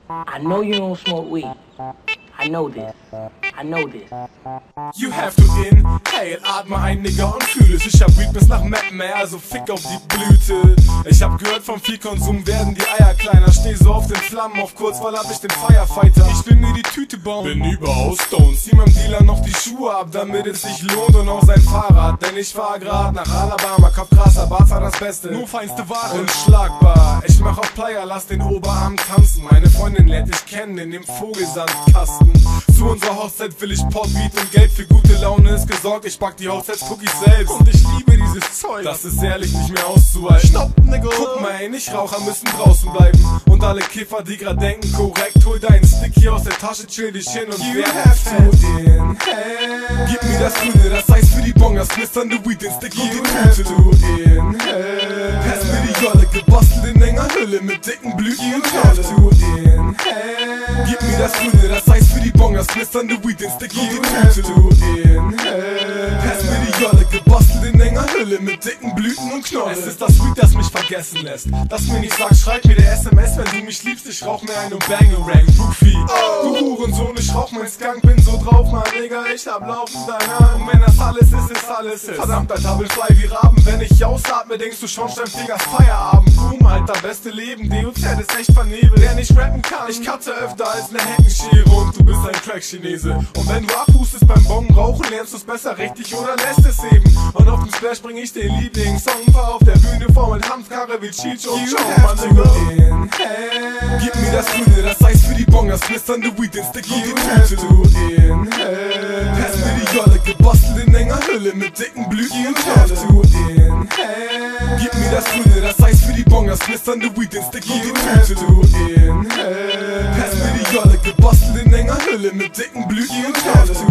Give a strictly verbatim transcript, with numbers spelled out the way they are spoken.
I know you don't smoke weed. I know this. I know this. You have to inhale, atme ein, Nigga, und fühl es. Ich hab Weed bis nach Mappen, also fick auf die Blüte. Ich hab gehört, vom Vielkonsum werden die Eier kleiner. Steh so auf den Flammen, auf Kurzwahl hab ich den Firefighter. Ich will mir die Tüte bauen, bin überaus stoned. Zieh meinem Dealer noch die Schuhe ab, damit es sich lohnt, und auch sein Fahrrad. Denn ich fahr grad nach Alabama, kauf Gras, Bart war das Beste. Nur feinste Ware, unschlagbar. Ich mach auf Player, lass den Oberarm tanzen. Meine Freundin lernt dich kennen in dem Vogelsandkasten. Zu unserer Hochzeit will ich Portbeat und Geld, für gute Laune ist gesorgt. Ich back die Hochzeitscookies selbst und ich liebe dieses Zeug. Das ist ehrlich nicht mehr auszuhalten. Stopp, Nigga. Guck mal, ey, Nichtraucher müssen draußen bleiben. Und alle Kiffer, die grad denken korrekt, hol deinen Sticky aus der Tasche, chill dich hin und you have to inhale. Gib mir das Grüne, das heißt für die Bongers, knisternde Weed, den Sticky. You have to inhale. Pass mir die Jolle, gebastelt in enger Hülle mit dicken Blüten. You have to inhale. Gib mir das Grüne, das heißt für die Bongers, knisternde Weed, den Sticky. You have to inhale. Pass mir die Jolle, gebastelt in enger Hülle mit dicken Blüten und Knollen. Es ist das Weed, das mich vergessen lässt, das mir nicht sagt, schreib mir der S M S, wenn du mich liebst. Ich rauch mir einen und Bangerang, Goofy. Oh. Du Hurensohn, ich rauch mein Skunk, bin so drauf, Mann, Digga, ich hab laufen deine Hand. Und wenn das alles ist, ist alles ist. Verdammt, Alter, will fly wie Raben. Wenn ich ausatme, denkst du Schornsteinfegers Feierabend. Boom, Alter, beste Leben, D O Z ist echt vernebelt. Wer nicht rappen kann, ich cutte öfter als ne Heckenschere. Und du bist ein Crack-Chinese. Und wenn du abhustest beim Bon rauchen, lernst du's besser richtig oder lässt es eben. Und auf dem Splash bring ich den Lieblingssong, fahr auf der Bühne vor mit Hanfkarre wie Cheech und Chong. Gib mir das Grüne, das heißt für die Bongers, knisternde Weed, den Sticky. You have to inhale. Pass mir die Jolle, gebastelt in enger Hülle mit dicken Blüten. You have to inhale. Gib mir das Grüne, das heißt für die Bongers, knisternde Weed, den Sticky. You have to inhale. Pass mir die Jolle, gebastelt in enger Hülle mit dicken Blüten. You have to